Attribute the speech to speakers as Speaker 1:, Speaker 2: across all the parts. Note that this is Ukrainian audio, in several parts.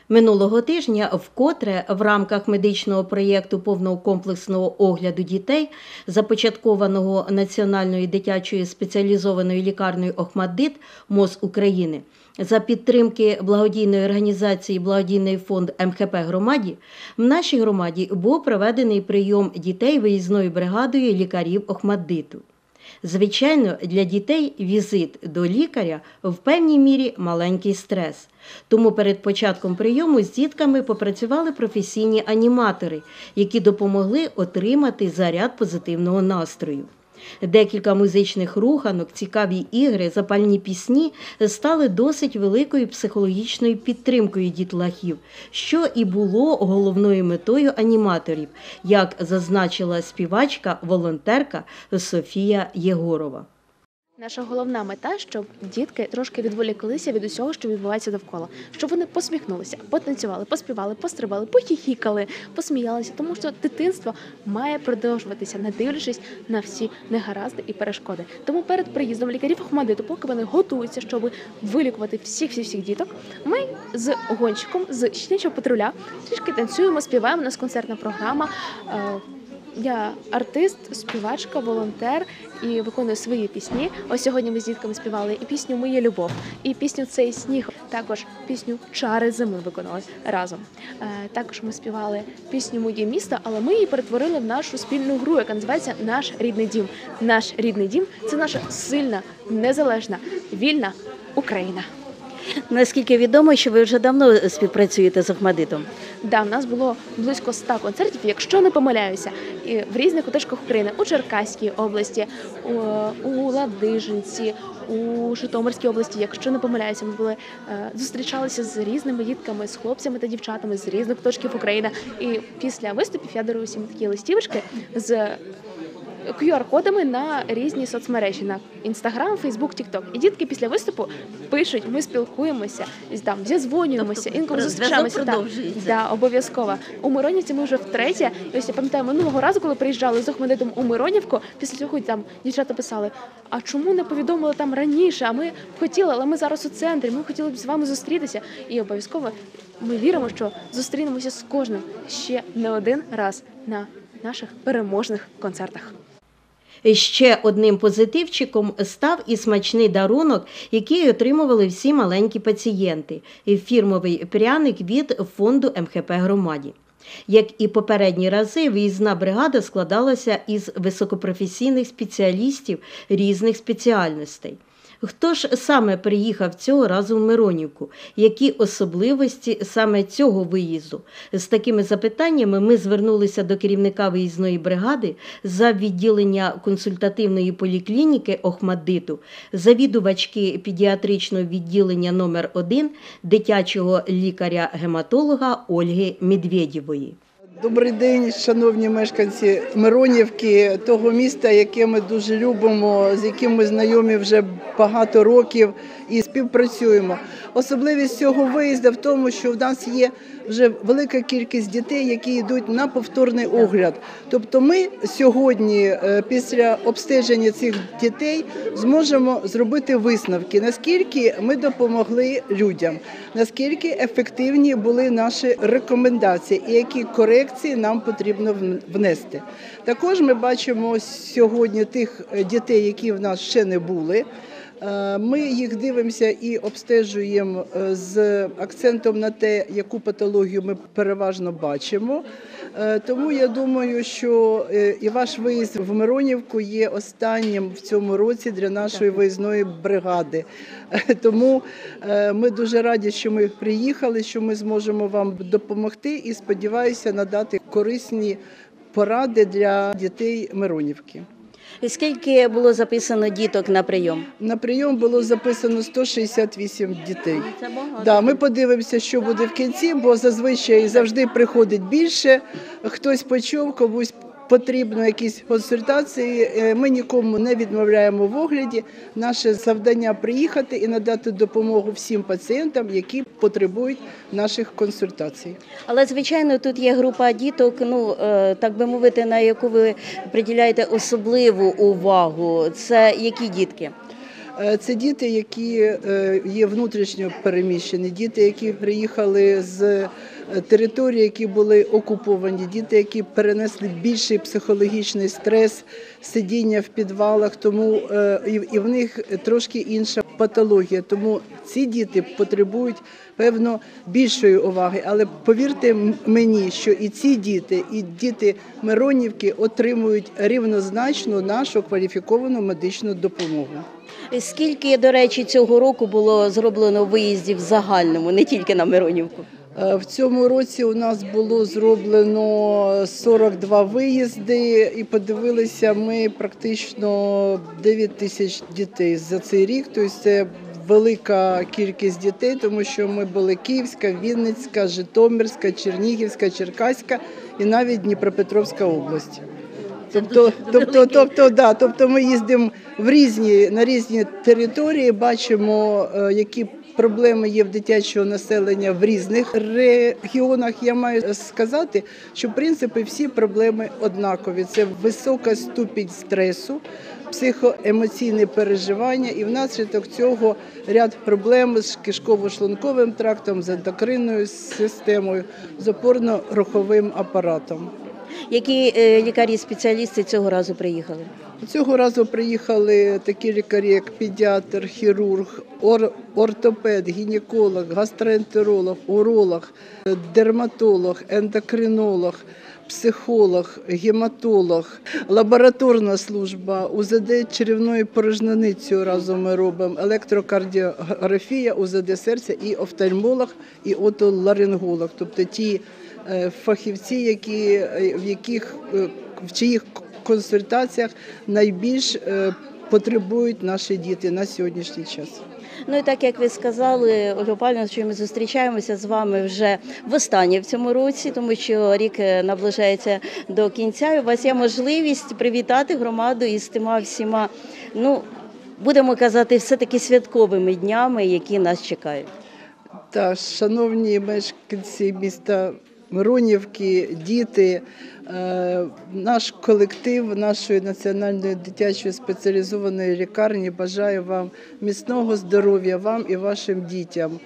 Speaker 1: Минулого тижня вкотре в рамках медичного проєкту повного комплексного огляду дітей, започаткованого Національною дитячою спеціалізованою лікарнею «ОХМАТДИТ» МОЗ України, за підтримки благодійної організації «Благодійний фонд МХП громаді», в нашій громаді був проведений прийом дітей виїзною бригадою лікарів «ОХМАТДИТу». Звичайно, для дітей візит до лікаря в певній мірі маленький стрес. Тому перед початком прийому з дітками попрацювали професійні аніматори, які допомогли отримати заряд позитивного настрою. Декілька музичних руханок, цікаві ігри, запальні пісні стали досить великою психологічною підтримкою дітлахів, що і було головною метою аніматорів, як зазначила співачка-волонтерка Софія Єгорова.
Speaker 2: Наша головна мета, щоб дітки трошки відволіклися від усього, що відбувається довкола. Щоб вони посміхнулися, потанцювали, поспівали, пострибали, похіхікали, посміялися. Тому що дитинство має продовжуватися, не дивлячись на всі негаразди і перешкоди. Тому перед приїздом лікарів «ОХМАТДИТу», поки вони готуються, щоб вилікувати всіх діток, ми з гонщиком, з щенячого патруля трішки танцюємо, співаємо. У нас концертна програма. Я артист, співачка, волонтер і виконую свої пісні. Ось сьогодні ми з дітками співали і пісню «Моя любов», і пісню «Цей сніг», також пісню «Чари зими» виконали разом. Також ми співали пісню «Моє місто», але ми її перетворили в нашу спільну гру, яка називається «Наш рідний дім». Наш рідний дім – це наша сильна, незалежна, вільна Україна.
Speaker 1: Наскільки відомо, що ви вже давно співпрацюєте з «ОХМАТДИТом»?
Speaker 2: Да, в нас було близько 100 концертів, якщо не помиляюся, і в різних куточках України, у Черкаській області, у Ладижинці, у Житомирській області, якщо не помиляюся, ми зустрічалися з різними дітками, з хлопцями та дівчатами з різних куточків України. І після виступів я дарую всім такі листівочки з QR-кодами на різні соцмережі, на Instagram, Facebook, TikTok. І дітки після виступу пишуть, ми спілкуємося, там, зізвонюємося, інколи зустрічаємося. Да, обов'язково. У Миронівці ми вже втретє. І ось я пам'ятаю, минулого разу, коли приїжджали з «ОХМАТДИТом» у Миронівку, після цього там дівчата писали, а чому не повідомили там раніше, а ми хотіли, але ми зараз у центрі, ми хотіли б з вами зустрітися. І обов'язково ми віримо, що зустрінемося з кожним ще не один раз на наших переможних концертах.
Speaker 1: Ще одним позитивчиком став і смачний дарунок, який отримували всі маленькі пацієнти – фірмовий пряник від фонду МХП громаді. Як і попередні рази, виїзна бригада складалася із високопрофесійних спеціалістів різних спеціальностей. Хто ж саме приїхав цього разу в Миронівку? Які особливості саме цього виїзду? З такими запитаннями ми звернулися до керівника виїзної бригади за відділення консультативної поліклініки «ОХМАТДИТу», завідувачки педіатричного відділення номер 1 дитячого лікаря-гематолога Ольги Медведєвої.
Speaker 3: Добрий день, шановні мешканці Миронівки, того міста, яке ми дуже любимо, з яким ми знайомі вже багато років і співпрацюємо. Особливість цього виїзду в тому, що в нас є вже велика кількість дітей, які йдуть на повторний огляд. Тобто ми сьогодні, після обстеження цих дітей, зможемо зробити висновки, наскільки ми допомогли людям, наскільки ефективні були наші рекомендації і які корекції нам потрібно внести. Також ми бачимо сьогодні тих дітей, які в нас ще не були. Ми їх дивимося і обстежуємо з акцентом на те, яку патологію ми переважно бачимо. Тому я думаю, що і ваш виїзд в Миронівку є останнім в цьому році для нашої виїзної бригади. Тому ми дуже раді, що ми приїхали, що ми зможемо вам допомогти і, сподіваюся, надати корисні поради для дітей Миронівки.
Speaker 1: Скільки було записано діток на прийом?
Speaker 3: На прийом було записано 168 дітей.
Speaker 1: Це багато.
Speaker 3: Да, ми подивимося, що буде в кінці, бо зазвичай завжди приходить більше. Хтось почув, комусь потрібно якісь консультації. Ми нікому не відмовляємо в огляді. Наше завдання – приїхати і надати допомогу всім пацієнтам, які потребують наших консультацій.
Speaker 1: Але, звичайно, тут є група діток, так би мовити, на яку ви приділяєте особливу увагу. Це які дітки?
Speaker 3: Це діти, які є внутрішньо переміщені, діти, які приїхали з територій, які були окуповані, діти, які перенесли більший психологічний стрес, сидіння в підвалах, тому і в них трошки інша патологія. Тому ці діти потребують, певно, більшої уваги. Але повірте мені, що і ці діти, і діти Миронівки отримують рівнозначну нашу кваліфіковану медичну допомогу.
Speaker 1: Скільки, до речі, цього року було зроблено виїздів в загальному, не тільки на Миронівку?
Speaker 3: В цьому році у нас було зроблено 42 виїзди і подивилися ми практично 9 тисяч дітей за цей рік. Тобто це велика кількість дітей, тому що ми були Київська, Вінницька, Житомирська, Чернігівська, Черкаська і навіть Дніпропетровська область. Тобто ми їздимо на різні території, бачимо, які проблеми є в дитячого населення в різних регіонах. Я маю сказати, що в принципі всі проблеми однакові. Це висока ступінь стресу, психоемоційне переживання і внаслідок цього ряд проблем з кишково-шлунковим трактом, з ендокринною системою, з опорно-руховим апаратом.
Speaker 1: Які лікарі-спеціалісти цього разу приїхали?
Speaker 3: Цього разу приїхали такі лікарі, як педіатр, хірург, ортопед, гінеколог, гастроентеролог, уролог, дерматолог, ендокринолог, психолог, гематолог, лабораторна служба, УЗД черевної порожнини цього разу ми робимо, електрокардіографія, УЗД серця і офтальмолог, і отоларинголог. Тобто ті фахівці, в чиїх консультаціях найбільш потребують наші діти на сьогоднішній час.
Speaker 1: Ну і так, як ви сказали, Ольга Павлівна, що ми зустрічаємося з вами вже востаннє в цьому році, тому що рік наближається до кінця, і у вас є можливість привітати громаду із тими всіма, будемо казати, все-таки святковими днями, які нас чекають.
Speaker 3: Так, шановні мешканці міста Миронівки, діти, наш колектив нашої національної дитячої спеціалізованої лікарні бажає вам міцного здоров'я, вам і вашим дітям,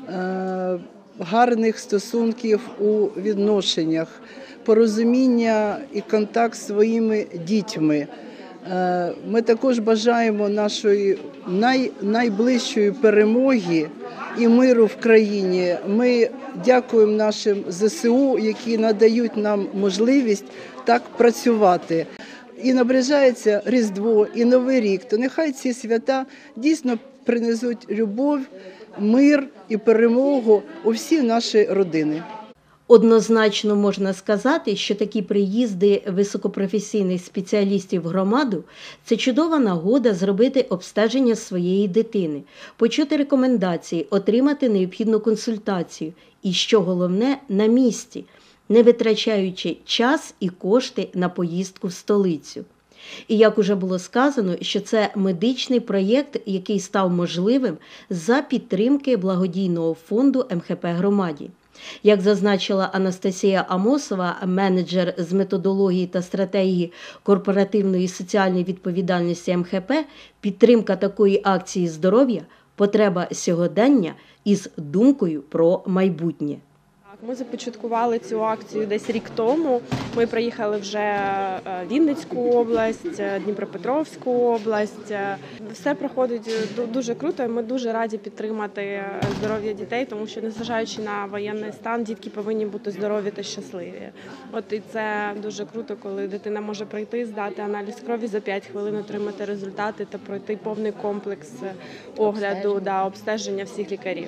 Speaker 3: гарних стосунків у відношеннях, порозуміння і контакт з своїми дітьми. Ми також бажаємо нашої найближчої перемоги і миру в країні. Ми дякуємо нашим ЗСУ, які надають нам можливість так працювати. І наближається Різдво, і Новий рік. То нехай ці свята дійсно принесуть любов, мир і перемогу у всі наші родини.
Speaker 1: Однозначно можна сказати, що такі приїзди високопрофесійних спеціалістів в громаду – це чудова нагода зробити обстеження своєї дитини, почути рекомендації, отримати необхідну консультацію і, що головне, на місці, не витрачаючи час і кошти на поїздку в столицю. І як уже було сказано, що це медичний проєкт, який став можливим за підтримки благодійного фонду МХП громаді. Як зазначила Анастасія Амосова, менеджер з методології та стратегії корпоративної і соціальної відповідальності МХП, підтримка такої акції здоров'я – потреба сьогодення із думкою про майбутнє.
Speaker 4: Ми започаткували цю акцію десь рік тому. Ми проїхали вже Вінницьку область, Дніпропетровську область. Все проходить дуже круто, і ми дуже раді підтримати здоров'я дітей, тому що, незважаючи на воєнний стан, дітки повинні бути здорові та щасливі. І це дуже круто, коли дитина може прийти, здати аналіз крові за 5 хвилин, отримати результати та пройти повний комплекс огляду, обстеження всіх лікарів.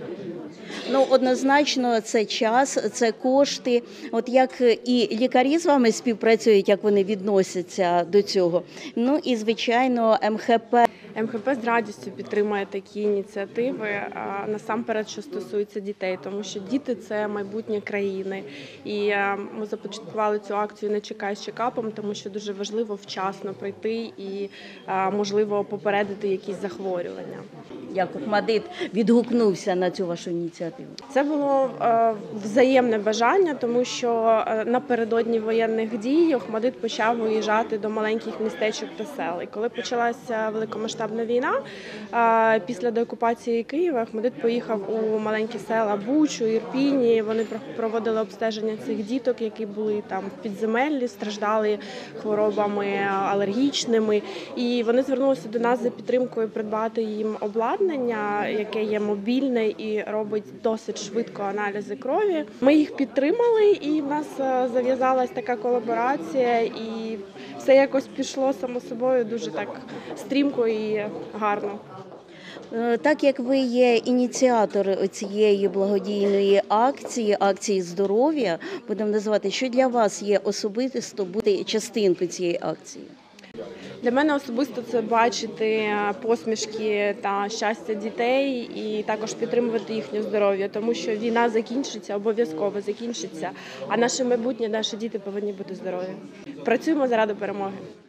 Speaker 1: Однозначно, це час, це кошти. От як і лікарі з вами співпрацюють, як вони відносяться до цього. І, звичайно, МХП.
Speaker 4: МХП з радістю підтримує такі ініціативи, насамперед, що стосується дітей, тому що діти – це майбутнє країни. І ми започаткували цю акцію «Не чекай з чекапом», тому що дуже важливо вчасно прийти і, можливо, попередити якісь захворювання.
Speaker 1: Як ОХМАДИТ відгукнувся на цю вашу ініціативу?
Speaker 4: Це було взаємне бажання, тому що напередодні воєнних дій ОХМАДИТ почав виїжджати до маленьких містечок та сел. І коли почалася великомасштабна повномасштабна війна, після деокупації Києва Охматдит поїхав у маленькі села Бучу, Ірпіні. Вони проводили обстеження цих діток, які були там в підземеллі, страждали хворобами алергічними. І вони звернулися до нас за підтримкою придбати їм обладнання, яке є мобільне і робить досить швидко аналізи крові. Ми їх підтримали, і в нас зав'язалась така колаборація, і все якось пішло само собою дуже так стрімко і гарно.
Speaker 1: Так як ви є ініціатор цієї благодійної акції здоров'я, будемо називати, що для вас є особисто бути частинкою цієї акції?
Speaker 4: Для мене особисто це бачити посмішки та щастя дітей і також підтримувати їхнє здоров'я, тому що війна закінчиться, обов'язково закінчиться, а наше майбутнє, наші діти повинні бути здорові. Працюємо заради перемоги.